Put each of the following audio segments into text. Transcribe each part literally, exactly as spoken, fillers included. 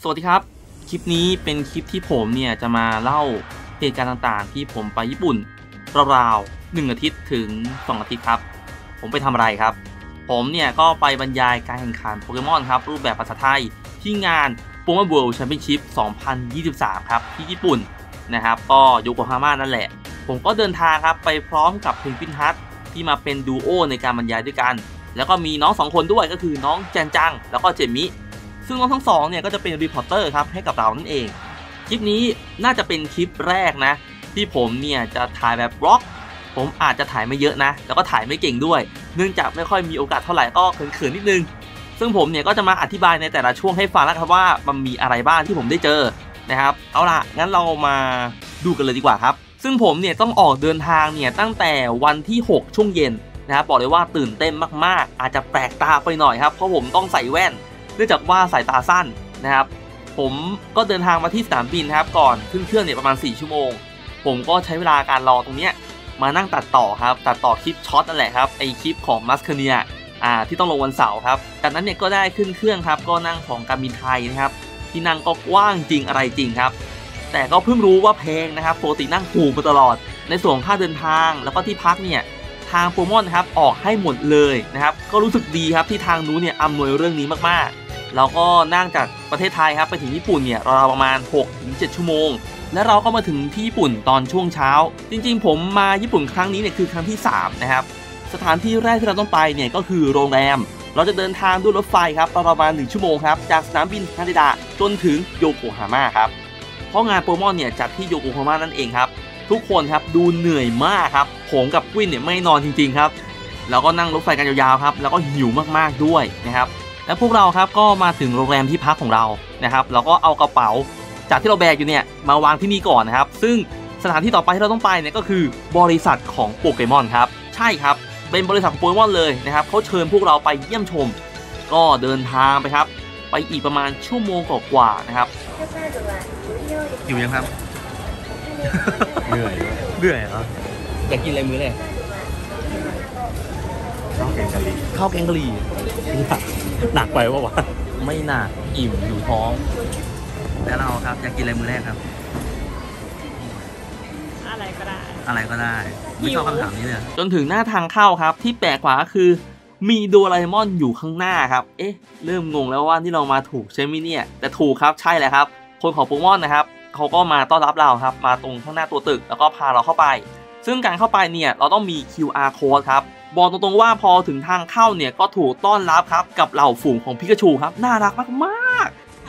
สวัสดีครับคลิปนี้เป็นคลิปที่ผมเนี่ยจะมาเล่าเหตุการณ์ต่างๆที่ผมไปญี่ปุ่นราวๆหนึ่งอาทิตย์ถึงสองอาทิตย์ครับผมไปทำอะไรครับผมเนี่ยก็ไปบรรยายการแข่งขันโปเกมอนครับรูปแบบภาษาไทยที่งาน Pokemon World Championship สองพันยี่สิบสามครับที่ญี่ปุ่นนะครับก็โยโกฮาม่านั่นแหละผมก็เดินทางครับไปพร้อมกับเพนกวินฮัทที่มาเป็นดูโอในการบรรยายด้วยกันแล้วก็มีน้องสองคนด้วยก็คือน้องแจนจังแล้วก็เจมิซึ่งน้องทั้งสองเนี่ยก็จะเป็นรีพอร์เตอร์ครับให้กับเรานั่นเองคลิปนี้น่าจะเป็นคลิปแรกนะที่ผมเนี่ยจะถ่ายแบบบล็อกผมอาจจะถ่ายไม่เยอะนะแล้วก็ถ่ายไม่เก่งด้วยเนื่องจากไม่ค่อยมีโอกาสเท่าไหร่ก็เขินๆนิดนึงซึ่งผมเนี่ยก็จะมาอธิบายในแต่ละช่วงให้ฟังแล้วครับว่ามันมีอะไรบ้างที่ผมได้เจอนะครับเอาล่ะงั้นเรามาดูกันเลยดีกว่าครับซึ่งผมเนี่ยต้องออกเดินทางเนี่ยตั้งแต่วันที่หกช่วงเย็นนะครับบอกเลยว่าตื่นเต้นมากๆอาจจะแปลกตาไปหน่อยครับเพราะผมต้องใส่แว่นเนื่องจากว่าสายตาสั้นนะครับผมก็เดินทางมาที่สนามบินครับก่อนขึ้นเครื่องเนี่ยประมาณสี่ชั่วโมงผมก็ใช้เวลาการรอตรงเนี้ยมานั่งตัดต่อครับตัดต่อคลิปช็อตนั่นแหละครับไอคลิปของมัสเคเนียอ่าที่ต้องลงวันเสาร์ครับจากนั้นเนี่ยก็ได้ขึ้นเครื่องครับก็นั่งของการบินไทยนะครับที่นั่งก็กว้างจริงอะไรจริงครับแต่ก็เพิ่งรู้ว่าแพงนะครับปกตินั่งถูกมาตลอดในส่วนค่าเดินทางแล้วก็ที่พักเนี่ยทางโปรโมทครับออกให้หมดเลยนะครับก็รู้สึกดีครับที่ทางนู้นเนี่ยอำนวยเรื่องนี้มากๆเราก็นั่งจากประเทศไทยครับไปถึงญี่ปุ่นเนี่ยราวๆประมาณ หกถึงเจ็ด ชั่วโมงและเราก็มาถึงที่ญี่ปุ่นตอนช่วงเช้าจริงๆผมมาญี่ปุ่นครั้งนี้เนี่ยคือครั้งที่สามนะครับสถานที่แรกที่เราต้องไปเนี่ยก็คือโรงแรมเราจะเดินทางด้วยรถไฟครับประมาณหนึ่งชั่วโมงครับจากสนามบินฮาเดดะจนถึงโยโกฮาม่าครับเพราะงานโปรโมทเนี่ยจัดที่โยโกฮาม่านั่นเองครับทุกคนครับดูเหนื่อยมากครับผมกับกวินเนี่ยไม่นอนจริงๆครับแล้วก็นั่งรถไฟกันยาวๆครับแล้วก็หิวมากๆด้วยนะครับและพวกเราครับก็มาถึงโรงแรมที่พักของเรานะครับเราก็เอากระเป๋าจากที่เราแบกอยู่เนี่ยมาวางที่นี่ก่อนนะครับซึ่งสถานที่ต่อไปที่เราต้องไปเนี่ยก็คือบริษัทของโปเกมอนครับใช่ครับเป็นบริษัทของโปเกมอนเลยนะครับเขาเชิญพวกเราไปเยี่ยมชมก็เดินทางไปครับไปอีกประมาณชั่วโมงกว่าๆนะครับหิวยังครับเหนื่อยเหนื่อยเหรออยากกินอะไรมื้อแรกข้าวแกงกะหรี่ข้าวแกงกะหรี่หนักไปวะวะไม่หนักอิ่มอยู่ท้องแล้วเราครับอยากกินอะไรมื้อแรกครับอะไรก็ได้อะไรก็ได้ไม่ชอบคำถามนี้เลยจนถึงหน้าทางเข้าครับที่แปลกกว่าก็คือมีโดราเอมอนอยู่ข้างหน้าครับเอ๊ะเริ่มงงแล้วว่าที่เรามาถูกใช่ไหมเนี่ยแต่ถูกครับใช่แหละครับคนของโปเกมอนนะครับเขาก็มาต้อนรับเราครับมาตรงข้างหน้าตัวตึกแล้วก็พาเราเข้าไปซึ่งการเข้าไปเนี่ยเราต้องมี คิว อาร์ Code ครับบอกตรงๆว่าพอถึงทางเข้าเนี่ยก็ถูกต้อนรับครับกับเหล่าฝูงของพิกาชูครับน่ารักมาก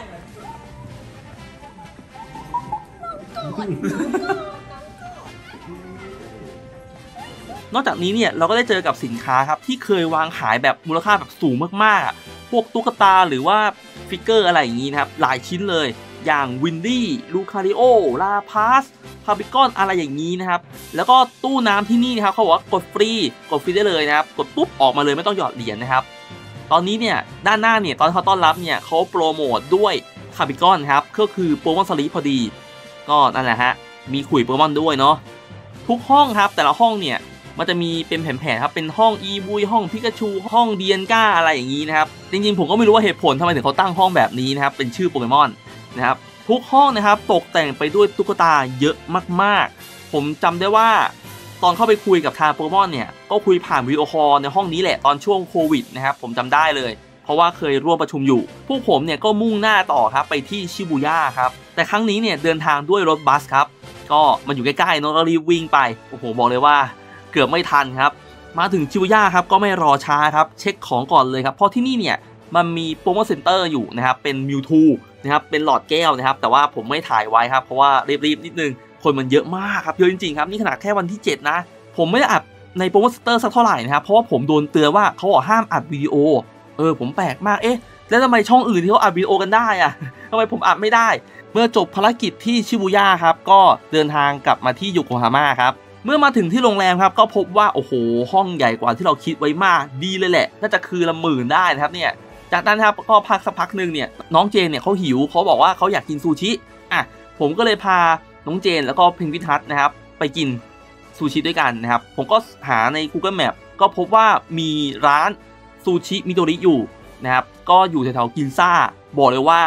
ๆ นอกจากนี้เนี่ยเราก็ได้เจอกับสินค้าครับที่เคยวางขายแบบมูลค่าแบบสูงมากๆพวกตุ๊กตาหรือว่าฟิกเกอร์อะไรอย่างนี้นะครับหลายชิ้นเลยอย่างวินดี้ลูคาริโอลาพาสพาบิกอนอะไรอย่างนี้นะครับแล้วก็ตู้น้ำที่นี่นะครับเขาบอกว่ากดฟรีกดฟรีได้เลยนะครับกดปุ๊บออกมาเลยไม่ต้องหยอดเหรียญนะครับตอนนี้เนี่ยด้านหน้าเนี่ยตอนเขาต้อนรับเนี่ยเขาโปรโมทด้วยพาบิกอนครับก็คือโปเกมอนสลีปพอดีก็นั่นแหละฮะมีขุยโปเกมอนด้วยเนาะทุกห้องครับแต่ละห้องเนี่ยมันจะมีเป็นแผ่นๆครับเป็นห้องอีบุยห้องพิกาชูห้องเดียนก้าอะไรอย่างนี้นะครับจริงๆผมก็ไม่รู้ว่าเหตุผลทำไมถึงเขาตั้งห้องแบบนี้นะครับเป็นชื่อโปเกมอนนะครับทุกห้องนะครับตกแต่งไปด้วยตุ๊กตาเยอะมากๆผมจำได้ว่าตอนเข้าไปคุยกับทางโปเกมอนเนี่ยก็คุยผ่านวิดีโอคอลในห้องนี้แหละตอนช่วงโควิดนะครับผมจำได้เลยเพราะว่าเคยร่วมประชุมอยู่พวกผมเนี่ยก็มุ่งหน้าต่อครับไปที่ชิบูย่าครับแต่ครั้งนี้เนี่ยเดินทางด้วยรถบัสครับก็มันอยู่ใกล้ๆเนาะก็รีบวิ่งไปโอ้โหบอกเลยว่าเกือบไม่ทันครับมาถึงชิบูย่าครับก็ไม่รอช้าครับเช็คของก่อนเลยครับเพราะที่นี่เนี่ยมันมีโปรโมชั่นเซ็นเตอร์อยู่นะครับเป็นมิวทูนะครับเป็นหลอดแก้วนะครับแต่ว่าผมไม่ถ่ายไว้ครับเพราะว่ารีบๆนิดนึงคนมันเยอะมากครับเยอะจริงๆครับนี่ขนาดแค่วันที่เจ็ดนะผมไม่ได้อัดในโปรโมชั่นเซ็นเตอร์สักเท่าไหร่นะครับเพราะว่าผมโดนเตือนว่าเขาบอกห้ามอัดวิดีโอเออผมแปลกมากเอ๊ะแล้วทำไมช่องอื่นที่เขาอัดวิดีโอกันได้อะทำไมผมอัดไม่ได้เมื่อจบภารกิจที่ชิบูย่าครับก็เดินทางกลับมาที่โยโกฮาม่าครับเมื่อมาถึงที่โรงแรมครับก็พบว่าโอ้โหห้องใหญ่กว่าที่เราคิดไว้มากดีเลยแหละน่าจะคือละหมื่นได้นะครับเนี่ยจากนั้นครับก็พักสักพักหนึ่งเนี่ยน้องเจนเนี่ยเขาหิวเขาบอกว่าเขาอยากกินซูชิอ่ะผมก็เลยพาน้องเจนแล้วก็เพนกวินฮัทนะครับไปกินซูชิด้วยกันนะครับผมก็หาใน Google Map ก็พบว่ามีร้านซูชิมิโดริอยู่นะครับก็อยู่แถวๆกินซ่าบอกเลยว่า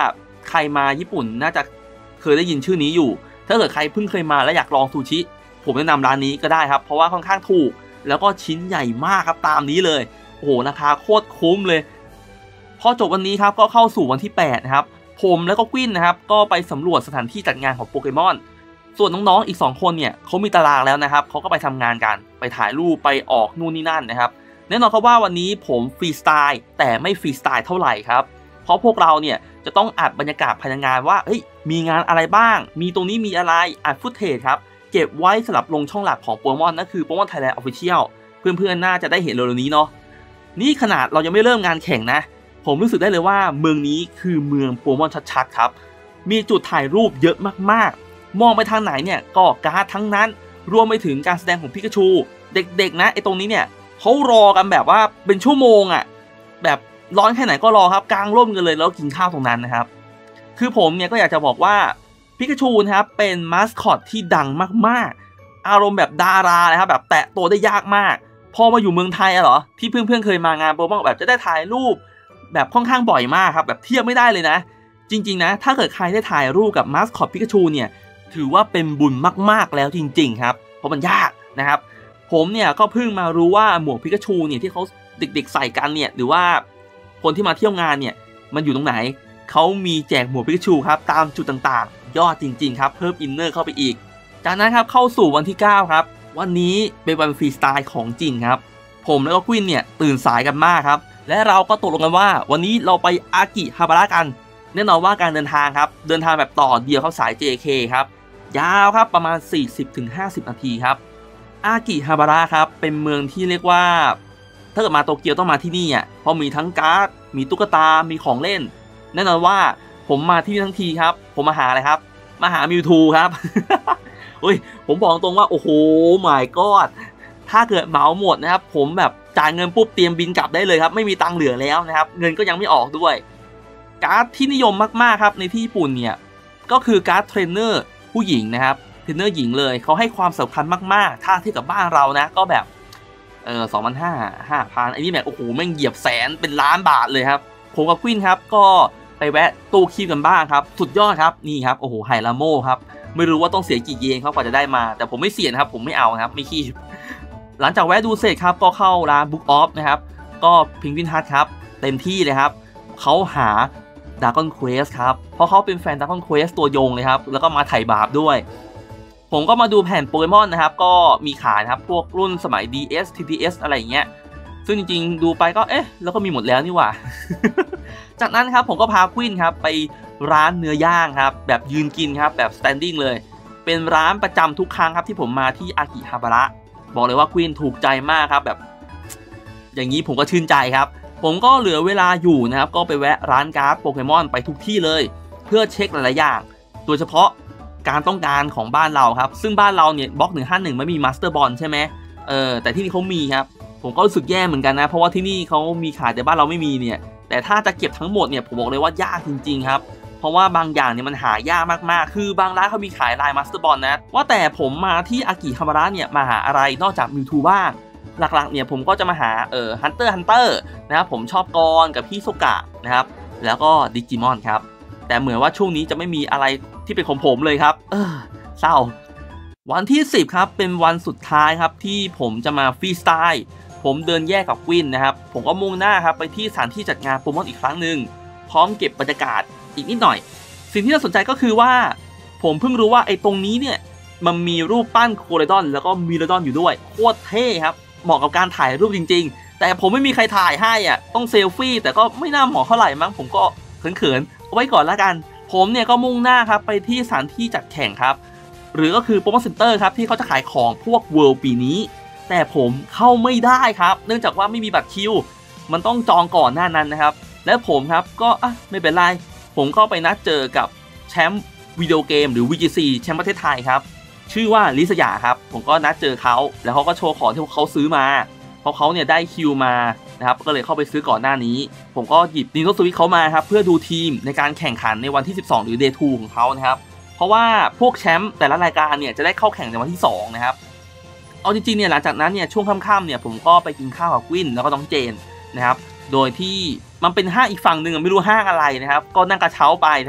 ใครมาญี่ปุ่นน่าจะเคยได้ยินชื่อนี้อยู่ถ้าเกิดใครเพิ่งเคยมาและอยากลองซูชิผมแนะนำร้านนี้ก็ได้ครับเพราะว่าค่อนข้างถูกแล้วก็ชิ้นใหญ่มากครับตามนี้เลยโอ้โหราคาโคตรคุ้มเลยพอจบวันนี้ครับก็เข้าสู่วันที่แปดนะครับผมแล้วก็กวินนะครับก็ไปสำรวจสถานที่จัดงานของโปเกมอนส่วนน้องๆอีกสองคนเนี่ยเขามีตารางแล้วนะครับเขาก็ไปทำงานกันไปถ่ายรูปไปออกนู่นนี่นั่นนะครับแน่นอนครับว่าวันนี้ผมฟรีสไตล์แต่ไม่ฟรีสไตล์เท่าไหร่ครับเพราะพวกเราเนี่ยจะต้องอัดบรรยากาศภายในงานว่าเฮ้ยมีงานอะไรบ้างมีตรงนี้มีอะไรอัดฟุตเทจครับเก็บไว้สำหรับลงช่องหลักของโปเกมอนนั่นคือโปเกมอนไทยแลนด์ออฟฟิเชียลเพื่อนๆน่าจะได้เห็นเร็วๆนี้เนาะนี่ขนาดเรายังไม่เริ่มงานแข่งนะผมรู้สึกได้เลยว่าเมืองนี้คือเมืองโปเกมอนชัดๆครับมีจุดถ่ายรูปเยอะมากๆมองไปทางไหนเนี่ยก็การ์ดทั้งนั้นรวมไปถึงการแสดงของพิกาชูเด็กๆนะไอตรงนี้เนี่ยเขารอกันแบบว่าเป็นชั่วโมงอ่ะแบบร้อนแค่ไหนก็รอครับกางร่มกันเลยแล้วกินข้าวตรงนั้นนะครับคือผมเนี่ยก็อยากจะบอกว่าพิกาชูนะครับเป็นมาสคอตที่ดังมากๆอารมณ์แบบดาราเลยครับแบบแตะตัวได้ยากมากพอมาอยู่เมืองไทยอะเหรอที่เพื่อนๆเคยมางานโปเกมอนแบบจะได้ถ่ายรูปแบบค่อนข้างบ่อยมากครับแบบเทียบไม่ได้เลยนะจริงๆนะถ้าเกิดใครได้ถ่ายรูปกับมาสคอตพิกาชูเนี่ยถือว่าเป็นบุญมากๆแล้วจริงๆครับเพราะมันยากนะครับผมเนี่ยก็เพิ่งมารู้ว่าหมวกพิกาชูเนี่ยที่เขาเด็กๆใส่กันเนี่ยหรือว่าคนที่มาเที่ยวงานเนี่ยมันอยู่ตรงไหนเขามีแจกหมวกพิกาชูครับตามจุดต่างๆยอดจริงๆครับเพิ่มอินเนอร์เข้าไปอีกจากนั้นครับเข้าสู่วันที่เก้าครับวันนี้เป็นวันฟรีสไตล์ของจริงครับผมแล้วก็ควินเนี่ยตื่นสายกันมากครับและเราก็ตกลงกันว่าวันนี้เราไปอากิฮาบาระกันแน่นอนว่าการเดินทางครับเดินทางแบบต่อเดียวเข้าสาย เจ เค ครับยาวครับประมาณ สี่สิบถึงห้าสิบ นาทีครับอากิฮาบาระครับเป็นเมืองที่เรียกว่าถ้าเกิดมาโตเกียวต้องมาที่นี่อ่ะเพราะมีทั้งการ์ดมีตุ๊กตามีของเล่นแน่นอนว่าผมมาที่นี่ทั้งทีครับผมมาหาอะไรครับมาหามิวทูครับ อุ้ยผมบอกตรงว่าโอ้โห my god ถ้าเกิดเหมาหมดนะครับผมแบบจ่ายเงินปุ๊บเตรียมบินกลับได้เลยครับไม่มีตังค์เหลือแล้วนะครับเงินก็ยังไม่ออกด้วยการ์ดที่นิยมมากๆครับในที่ญี่ปุ่นเนี่ยก็คือการ์ดเทรนเนอร์ผู้หญิงนะครับเทรนเนอร์หญิงเลยเขาให้ความสำคัญมากๆถ้าเทียบกับบ้านเรานะก็แบบเออสองพันห้าห้าพันไอ้นี่แบบโอ้โหแม่งเหยียบแสนเป็นล้านบาทเลยครับผมกับควินครับก็ไปแวะตู้คีบกันบ้างครับสุดยอดครับนี่ครับโอ้โหไฮลาโม่ครับไม่รู้ว่าต้องเสียกี่เยนเขากว่าจะได้มาแต่ผมไม่เสียนะครับผมไม่เอาครับไม่คีบหลังจากแวะดูเสร็จครับก็เข้าร้าน Book Off นะครับก็พิงวินฮัทครับเต็มที่เลยครับเขาหา Dragon Quest ครับเพราะเขาเป็นแฟน Dragon Quest ตัวยงเลยครับแล้วก็มาไถ่บาปด้วยผมก็มาดูแผ่นโปเกมอนนะครับก็มีขายนะครับพวกรุ่นสมัย ดี เอส ที พี เอส อะไรอย่างเงี้ยซึ่งจริงๆดูไปก็เอ๊ะแล้วก็มีหมดแล้วนี่หว่า จากนั้นครับผมก็พาควินครับไปร้านเนื้อย่างครับแบบยืนกินครับแบบ standing เลยเป็นร้านประจำทุกครั้งครับที่ผมมาที่อากิฮาบาระบอกเลยว่าควินถูกใจมากครับแบบอย่างนี้ผมก็ชื่นใจครับผมก็เหลือเวลาอยู่นะครับก็ไปแวะร้านการ์ดโปเกมอนไปทุกที่เลยเพื่อเช็คหลายๆอย่างโดยเฉพาะการต้องการของบ้านเราครับซึ่งบ้านเราเนี่ยบล็อกหนึ่งห้าหนึ่งไม่มีมาสเตอร์บอลใช่ไหมเออแต่ที่นี่เขามีครับผมก็รู้สึกแย่เหมือนกันนะเพราะว่าที่นี่เขามีขายแต่บ้านเราไม่มีเนี่ยแต่ถ้าจะเก็บทั้งหมดเนี่ยผมบอกเลยว่ายากจริงๆครับเพราะว่าบางอย่างเนี่ยมันหายากมากๆคือบางร้านเขามีขายลายมาสเตอร์บอลนะว่าแต่ผมมาที่อากิฮาบาระเนี่ยมาหาอะไรนอกจากมิวทูบ้างหลักๆเนี่ยผมก็จะมาหาเอ่อฮันเตอร์ฮันเตอร์นะครับผมชอบกรกับพี่โซกะนะครับแล้วก็ดิจิมอนครับแต่เหมือนว่าช่วงนี้จะไม่มีอะไรที่เป็นของผมเลยครับเออเศร้าวันที่สิบครับเป็นวันสุดท้ายครับที่ผมจะมาฟรีสไตล์ผมเดินแยกกับควินนะครับผมก็มุ่งหน้าครับไปที่สถานที่จัดงานโปเกมอนอีกครั้งหนึ่งพร้อมเก็บบรรยากาศอีกนิดหน่อยสิ่งที่น่าสนใจก็คือว่าผมเพิ่งรู้ว่าไอ้ตรงนี้เนี่ยมันมีรูปปั้นโคเรดอนแล้วก็มิเรดอนอยู่ด้วยโคตรเท่ครับเหมาะกับการถ่ายรูปจริงๆแต่ผมไม่มีใครถ่ายให้อ่ะต้องเซลฟี่แต่ก็ไม่น่าเหมาะเท่าไหร่มั้งผมก็เขินๆเอาไว้ก่อนละกันผมเนี่ยก็มุ่งหน้าครับไปที่สถานที่จัดแข่งครับหรือก็คือโปเกมอนเซ็นเตอร์ครับที่เขาจะขายของพวกเวิลด์ปีนี้แต่ผมเข้าไม่ได้ครับเนื่องจากว่าไม่มีบัตรคิวมันต้องจองก่อนหน้านั้นนะครับและผมครับก็อ่ะไม่เป็นไรผมก็ไปนัดเจอกับแชมป์วิดีโอเกมหรือ วี จี ซี แชมป์ประเทศไทยครับชื่อว่าลิสยาครับผมก็นัดเจอเขาแล้วเขาก็โชว์ของที่เขาซื้อมาเพราะเขาเนี่ยได้คิวมานะครับก็เลยเข้าไปซื้อก่อนหน้านี้ผมก็หยิบ Nintendo Switch เขามาครับเพื่อดูทีมในการแข่งขันในวันที่สิบสองหรือ Day ทูของเขานะครับเพราะว่าพวกแชมป์แต่ละรายการเนี่ยจะได้เข้าแข่งในวันที่สองนะครับเอาจริงๆเนี่ยหลังจากนั้นเนี่ยช่วงค่ำๆเนี่ยผมก็ไปกินข้าวกับควินแล้วก็น้องเจนนะครับโดยที่มันเป็นห้างอีกฝั่งหนึ่งไม่รู้ห้างอะไรนะครับก็นั่งกระเช้าไปนะครับ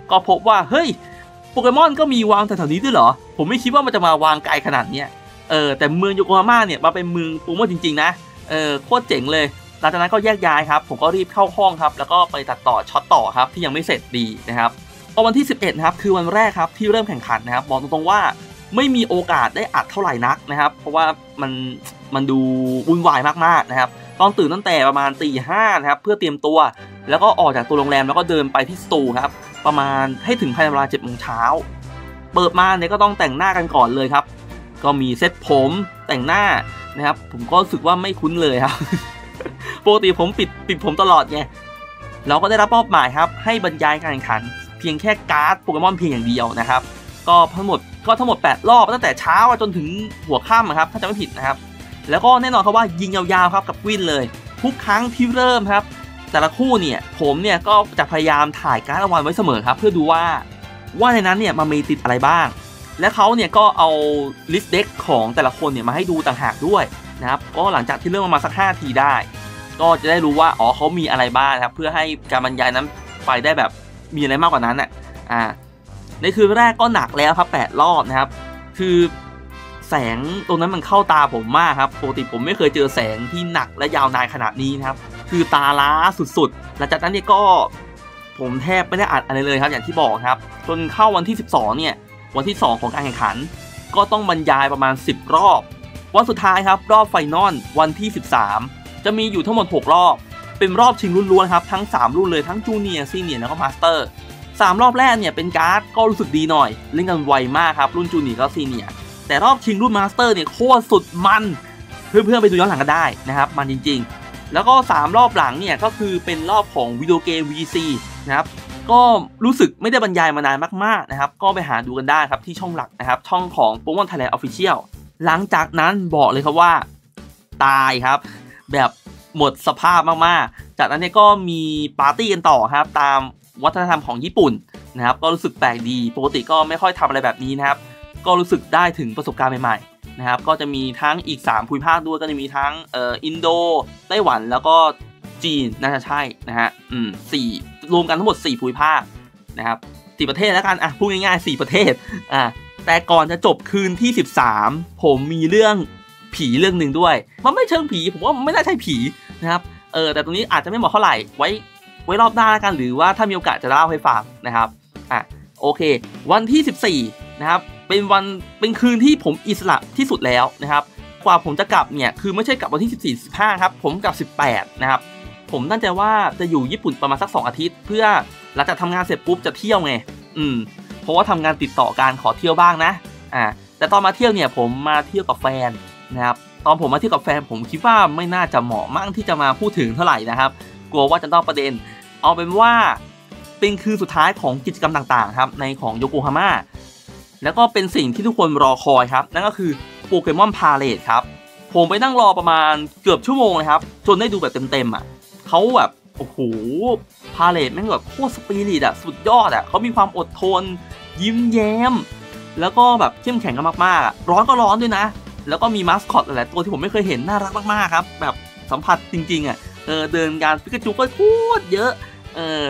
ก็พบว่าเฮ้ยโปเกมอนก็มีวางแถวๆนี้ด้วยเหรอผมไม่คิดว่ามันจะมาวางไกลขนาดเนี้ยเออแต่เมืองโยโกฮาม่าเนี่ยมาเป็นเมืองโปเกมอนจริงๆนะเออโคตรเจ๋งเลยหลังจากนั้นก็แยกย้ายครับผมก็รีบเข้าห้องครับแล้วก็ไปตัดต่อช็อตต่อครับที่ยังไม่เสร็จดีนะครับพอวันที่สิบเอ็ดนะครับคือวันแรกครับที่เริ่มแข่งขันนะครับบอกตรงๆว่าไม่มีโอกาสได้อัดเท่าไหร่นักนะครับเพราะว่ามันมันดูวุ่นวายมากๆนะครับตอนตื่นตั้งแต่ประมาณตีห้านะครับเพื่อเตรียมตัวแล้วก็ออกจากตัวโรงแรมแล้วก็เดินไปที่สตูครับประมาณให้ถึงภายในเวลาเจ็ดโมงเช้าเปิดมาเนี่ยก็ต้องแต่งหน้ากันก่อนเลยครับก็มีเซ็ตผมแต่งหน้านะครับผมก็รู้สึกว่าไม่คุ้นเลยครับ ปกติผมปิดปิดผมตลอดไงเราก็ได้รับมอบหมายครับให้บรรยายการแข่งขันเพียงแค่การ์ดโปเกมอนเพียงอย่างเดียวนะครับก็ทั้งหมดก็ทั้งหมดแปดรอบตั้งแต่เช้าจนถึงหัวค่ำครับถ้าจะไม่ผิดนะครับแล้วก็แน่นอนครับว่ายิงยาวๆครับกับวินเลยทุกครั้งที่เริ่มครับแต่ละคู่เนี่ยผมเนี่ยก็จะพยายามถ่ายการ์ดรางวัลไว้เสมอครับเพื่อดูว่าว่าในนั้นเนี่ยมันมีติดอะไรบ้างและเขาเนี่ยก็เอาลิสต์เด็กของแต่ละคนเนี่ยมาให้ดูต่างหากด้วยนะครับก็หลังจากที่เริ่มมาสักห้าทีได้ก็จะได้รู้ว่าอ๋อเขามีอะไรบ้างครับเพื่อให้การบรรยายนั้นไปได้แบบมีอะไรมากกว่านั้นอ่ะอ่าในคืนแรกก็หนักแล้วครับแปดรอบนะครับคือแสงตรงนั้นมันเข้าตาผมมากครับปกติผมไม่เคยเจอแสงที่หนักและยาวนานขนาดนี้นะครับคือตาล้าสุดๆหลังจากนั้นเนี่ยก็ผมแทบไม่ได้อัดอะไรเลยครับอย่างที่บอกครับจนเข้าวันที่สิบสองเนี่ยวันที่สองของการแข่งขันก็ต้องบรรยายประมาณสิบรอบวันสุดท้ายครับรอบไฟนอลวันที่สิบสามจะมีอยู่ทั้งหมดหกรอบเป็นรอบชิงรุ่นล้วนครับทั้งสามรุ่นเลยทั้งจูเนียร์ซีเนียร์แล้วก็มาสเตอร์สามรอบแรกเนี่ยเป็นการ์ดก็รู้สึกดีหน่อยเล่นกันไวมากครับรุ่นจูเนียร์ก็ซีเนียร์แต่รอบชิงรุ่นมาสเตอร์เนี่ยโคตรสุดมันเพื่อนๆไปดูย้อนหลังกันได้นะครับมันจริงๆแล้วก็สามรอบหลังเนี่ยก็คือเป็นรอบของวิดีโอเกม วี ซี นะครับก็รู้สึกไม่ได้บรรยายมานานมากๆนะครับก็ไปหาดูกันได้ครับที่ช่องหลักนะครับช่องของ Pokemon Thailand Official หลังจากนั้นบอกเลยครับว่าตายครับแบบหมดสภาพมากๆจากนั้นเนี่ยก็มีปาร์ตี้กันต่อครับตามวัฒนธรรมของญี่ปุ่นนะครับก็รู้สึกแปลกดีปกติก็ไม่ค่อยทำอะไรแบบนี้นะครับก็รู้สึกได้ถึงประสบการณ์ใหม่ๆนะครับก็จะมีทั้งอีกสามภูมิภาคด้วยก็จะมีทั้งเอ่ออินโดไต้หวันแล้วก็จีนน่าจะใช่นะฮะอืมสี่รวมกันทั้งหมดสี่ภูมิภาคนะครับสี่ประเทศแล้วกันอ่ะพูดง่ายๆสี่ประเทศอ่ะแต่ก่อนจะจบคืนที่สิบสามผมมีเรื่องผีเรื่องหนึ่งด้วยมันไม่เชิงผีผมว่าไม่น่าใช่ผีนะครับเออแต่ตรงนี้อาจจะไม่เหมาะเท่าไหร่ไว้ไว้รอบหน้าแล้วกันหรือว่าถ้ามีโอกาสจะเล่าให้ฟังนะครับอ่ะโอเควันที่สิบสี่นะครับเป็นวันเป็นคืนที่ผมอิสระที่สุดแล้วนะครับกว่าผมจะกลับเนี่ยคือไม่ใช่กลับวันที่สิบสี่ สิบห้าครับผมกลับสิบแปดนะครับผมตั้งใจว่าจะอยู่ญี่ปุ่นประมาณสักสองอาทิตย์เพื่อหลังจากทำงานเสร็จปุ๊บจะเที่ยวไงอืมเพราะว่าทำงานติดต่อการขอเที่ยวบ้างนะอ่าแต่ตอนมาเที่ยวเนี่ยผมมาเที่ยวกับแฟนนะครับตอนผมมาเที่ยวกับแฟนผมคิดว่าไม่น่าจะเหมาะมากที่จะมาพูดถึงเท่าไหร่นะครับกลัวว่าจะต้องประเด็นเอาเป็นว่าเป็นคืนสุดท้ายของกิจกรรมต่างๆครับในของโยโกฮาม่าแล้วก็เป็นสิ่งที่ทุกคนรอคอยครับนั่นก็คือโปเกมอนพาเลทครับผมไปนั่งรอประมาณเกือบชั่วโมงเลยครับจนได้ดูแบบเต็มๆอ่ะเขาแบบโอ้โหพาเลทแม่งแบบโคตรสปิริตอ่ะสุดยอดอ่ะเขามีความอดทนยิ้มแย้มแล้วก็แบบเข้มแข็งกันมากๆร้อนก็ร้อนด้วยนะแล้วก็มีมาสคอตหลายๆตัวที่ผมไม่เคยเห็นน่ารักมากๆครับแบบสัมผัสจริงๆอ่ะเออเดินการปิกาจูก็โคตรเยอะเออ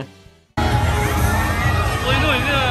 โอ้ยหน่อยเนี่ย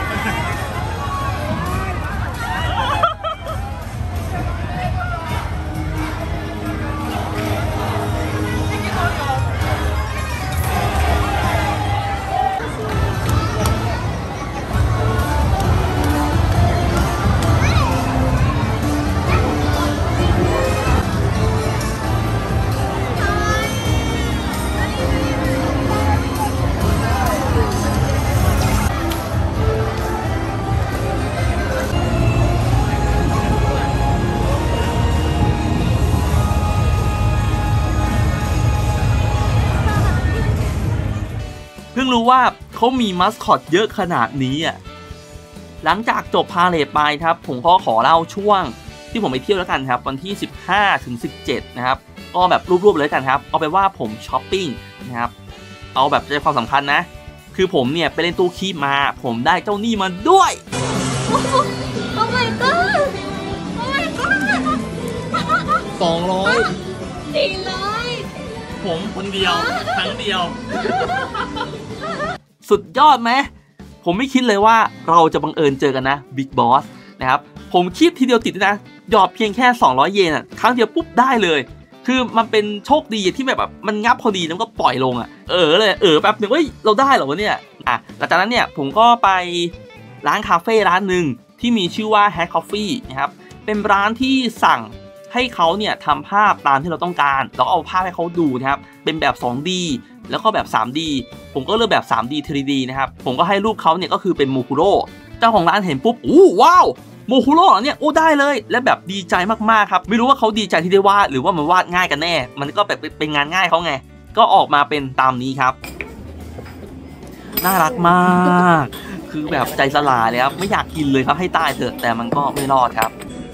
เพิ่งรู้ว่าเขามีมัสคอตเยอะขนาดนี้อ่ะหลังจากจบพาเลทไปครับผมก็ขอเล่าช่วงที่ผมไปเที่ยวแล้วกันครับวันที่สิบห้าถึงสิบเจ็ดนะครับก็แบบรวบๆเลยกันครับเอาไปว่าผมช้อปปิ้งนะครับเอาแบบใจความสำคัญนะคือผมเนี่ยไปเล่นตู้คีบมาผมได้เจ้านี่มาด้วยโอ้ my god โอ้ my god สองร้อยสี่ร้อยผมคนเดียวครั้งเดียวสุดยอดไหมผมไม่คิดเลยว่าเราจะบังเอิญเจอกันนะ Big Boss นะครับผมคิดทีเดียวติดนะหยอดเพียงแค่สองร้อยเยนอ่ะครั้งเดียวปุ๊บได้เลยคือมันเป็นโชคดีที่แบบแบบมันงับพอดีแล้วก็ปล่อยลงอ่ะเออเลยเออแป๊บนึงเฮ้ยเราได้เหรอวะเนี่ยอ่ะหลังจากนั้นเนี่ยผมก็ไปร้านคาเฟ่ร้านหนึ่งที่มีชื่อว่า Hack Coffee นะครับเป็นร้านที่สั่งให้เขาเนี่ยทำภาพตามที่เราต้องการแล้วก็เอาภาพให้เขาดูนะครับเป็นแบบ สองดี แล้วก็แบบ สามดี ผมก็เลือกแบบ สามดี ทรีดี นะครับผมก็ให้รูปเขาเนี่ยก็คือเป็นโมคุโร่เจ้าของร้านเห็นปุ๊บอู้ว้าวโมคุโร่เหรอเนี่ยโอ้ได้เลยและแบบดีใจมากๆครับไม่รู้ว่าเขาดีใจที่ได้วาดหรือว่ามันวาดง่ายกันแน่มันก็แบบเป็นงานง่ายเขาไงก็ออกมาเป็นตามนี้ครับน่ารักมากคือแบบใจสลายเลยครับไม่อยากกินเลยครับให้ตายเถอะแต่มันก็ไม่รอดครับ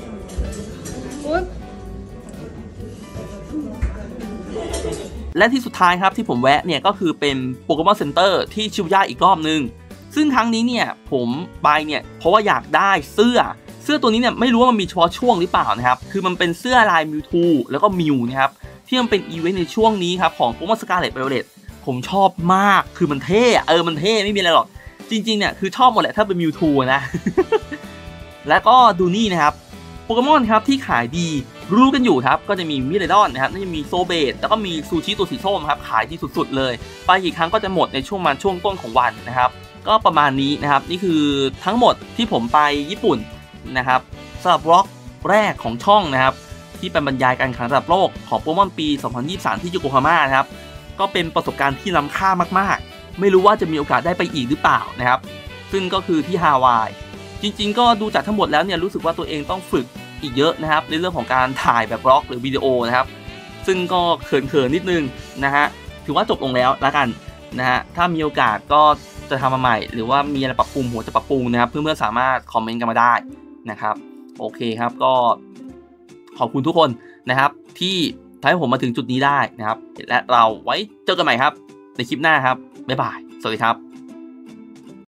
และที่สุดท้ายครับที่ผมแวะเนี่ยก็คือเป็นโปเกมอนเซ็นเตอร์ที่ชิบุย่าอีกรอบนึงซึ่งครั้งนี้เนี่ยผมไปเนี่ยเพราะว่าอยากได้เสื้อเสื้อตัวนี้เนี่ยไม่รู้ว่ามันมีเฉพาะช่วงหรือเปล่านะครับคือมันเป็นเสื้อลายมิวทูแล้วก็มิวนะครับที่มันเป็นอีเวนต์ในช่วงนี้ครับของโปเกมอนสกาเลตไวโอเลตผมชอบมากคือมันเท่เออมันเท่ไม่มีอะไรหรอกจริงๆเนี่ยคือชอบหมดแหละถ้าเป็นมิวทูนะ แล้วก็ดูนี่นะครับโปเกมอนครับที่ขายดีรู้กันอยู่ครับก็จะมีมิเรดอนนะครับน่าจะมีโซเบตแล้วก็มีซูชิตัวสีส้มครับขายดีสุดๆเลยไปกี่ครั้งก็จะหมดในช่วงมันช่วงต้นของวันนะครับก็ประมาณนี้นะครับนี่คือทั้งหมดที่ผมไปญี่ปุ่นนะครับสำหรับบล็อกแรกของช่องนะครับที่เป็นบรรยายการแข่งขันระดับโลกของโปเกมอนปีสองพันยี่สิบสามที่โยโกฮาม่านะครับก็เป็นประสบการณ์ที่ล้ำค่ามากๆไม่รู้ว่าจะมีโอกาสได้ไปอีกหรือเปล่านะครับซึ่งก็คือที่ฮาวายจริงๆก็ดูจากทั้งหมดแล้วเนี่ยรู้สึกว่าตัวเองต้องฝึกอีกเยอะนะครับในเรื่องของการถ่ายแบบบล็อกหรือวิดีโอนะครับซึ่งก็เขินๆนิดนึงนะฮะถือว่าจบลงแล้วละกันนะฮะถ้ามีโอกาสก็จะทำมาใหม่หรือว่ามีอะไรปรับปรุงหัวจะปรับปรุงนะครับเพื่อนๆสามารถคอมเมนต์กันมาได้นะครับโอเคครับก็ขอบคุณทุกคนนะครับที่ทำให้ผมมาถึงจุดนี้ได้นะครับและเราไว้เจอกันใหม่ครับในคลิปหน้าครับบ๊ายบายสวัสดีครับ